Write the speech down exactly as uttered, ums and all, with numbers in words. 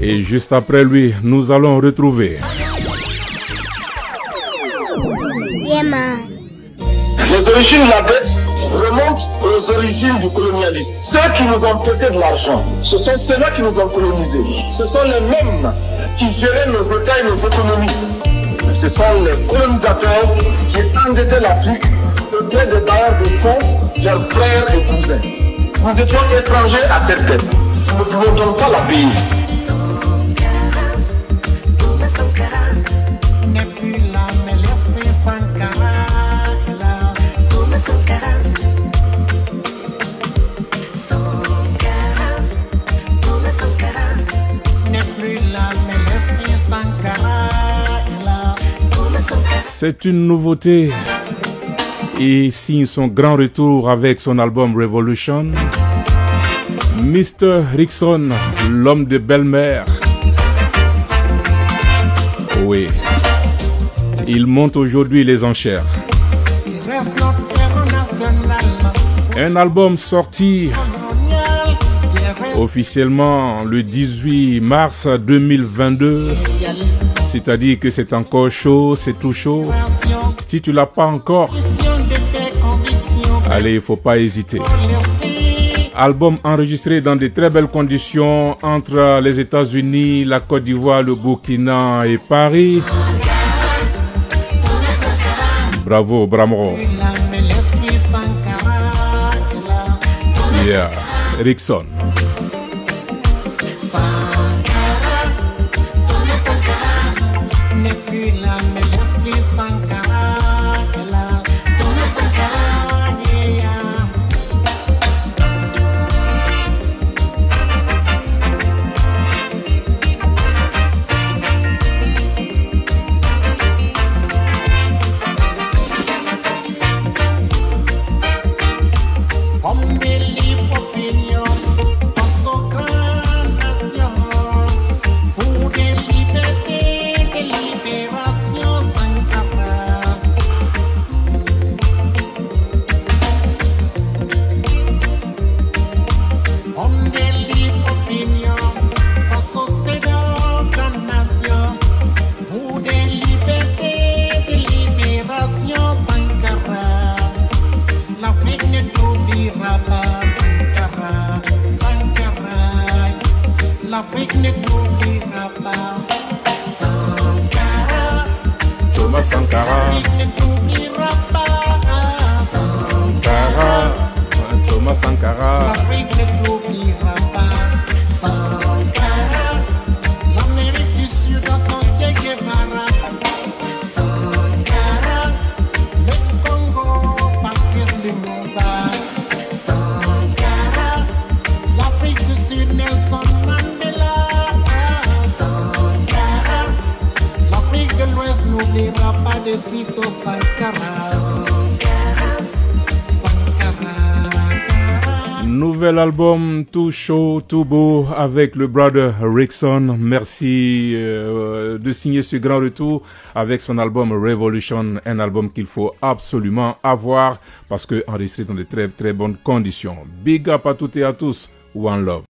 Et juste après lui, nous allons retrouver... Yeah, man. Les origines de la dette remontent aux origines du colonialisme. Ceux qui nous ont prêté de l'argent, ce sont ceux-là qui nous ont colonisés. Ce sont les mêmes qui géraient nos États et nos économies. Ce sont les colonisateurs qui endettaient l'Afrique au gré des bailleurs de fonds, leurs frères et cousins. Nous étions étrangers à cette dette. Nous ne pouvons donc pas la payer. C'est une nouveauté. Il signe son grand retour avec son album Revolution. mister Rickson, l'homme de belle-mère. Oui, il monte aujourd'hui les enchères. Un album sorti officiellement le dix-huit mars deux mille vingt-deux. C'est-à-dire que c'est encore chaud, c'est tout chaud. Si tu l'as pas encore, allez, il faut pas hésiter. Album enregistré dans de très belles conditions entre les États-Unis, la Côte d'Ivoire, le Burkina et Paris. Bravo, bravo. Yeah, Rickson. L'Afrique ne t'oubliera pas. Sankara, Thomas Sankara. L'Afrique ne t'oubliera pas. Sankara, Thomas Sankara. L'Afrique ne t'oubliera pas. Sankara, l'Amérique du Sud dans son Che Guevara. Sankara, le Congo, Patrice Lumumba. Sankara, l'Afrique du Sud, Nelson Mandela. Sankara, l'Afrique de l'Ouest n'oubliera pas de Sito Sankara. Sankara, Sankara. Nouvel album tout chaud, tout beau avec le brother Rickson. Merci euh, de signer ce grand retour avec son album Revolution, un album qu'il faut absolument avoir parce que enregistré dans de très très bonnes conditions. Big up à toutes et à tous. One love.